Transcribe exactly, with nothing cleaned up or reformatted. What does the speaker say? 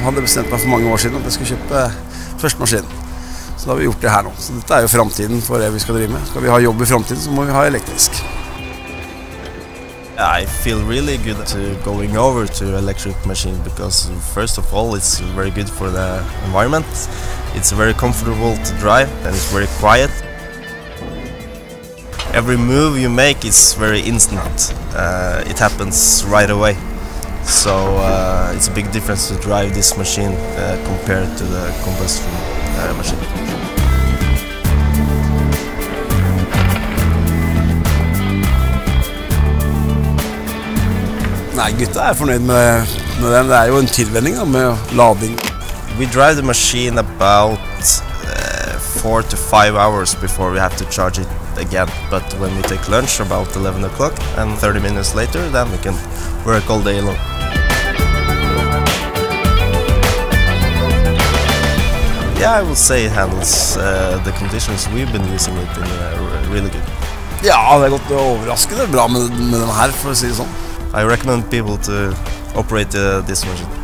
hadde bestemt meg for mange år siden at jeg skulle kjøpe første maskin. Så da har vi gjort det her nå. Så dette er jo fremtiden for det vi skal drive med. Skal vi ha jobb i fremtiden, så må vi ha elektrisk. I feel really good to going over to electric machine because first of all it's very good for the environment. It's very comfortable to drive and it's very quiet. Every move you make is very instant. Uh, it happens right away. So uh, it's a big difference to drive this machine uh, compared to the combustion uh, machine. Nei, gutta er fornøyd med, med den. Det er jo en tilvenning da, med lading. We drive the machine about uh, four to five hours before we have to charge it again. But when we take lunch about eleven o'clock and thirty minutes later, then we can work all day long. Yeah, I would say it handles uh, the conditions we've been using it in uh, really good. Ja, det er gått overraskende bra med, med den her, for å si det sånn. I recommend people to operate uh, this machine.